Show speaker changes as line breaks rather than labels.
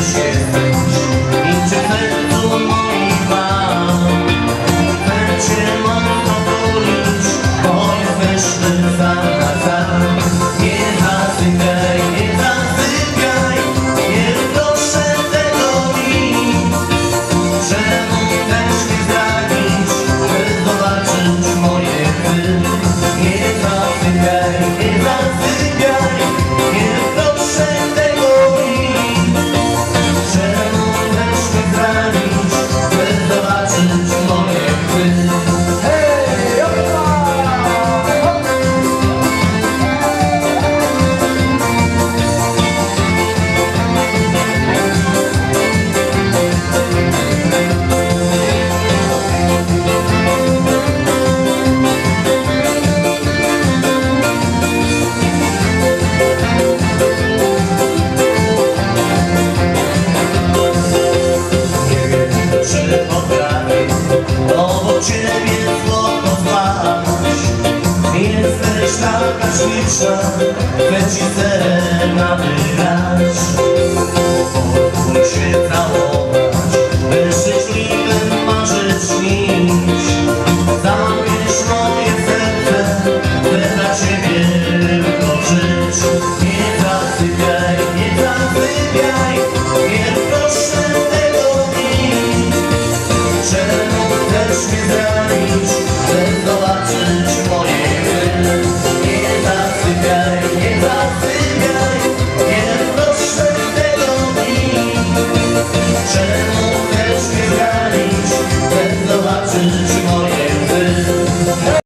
taka śliczna, leci serenady grać. Pozwól się całować, by szczęśliwym marzyć śnić. Zabierz moje serce, by dla ciebie tylko żyć. Nie zasypiaj, nie zasypiaj, nie proszę tego dni. Czemu chcesz mnie zranić, chcę zobaczyć moje gry. Nie zasypiaj, nie zasypiaj, nie proszę tego dni. Czemu chcesz mnie zranić, chcę zobaczyć moje gry.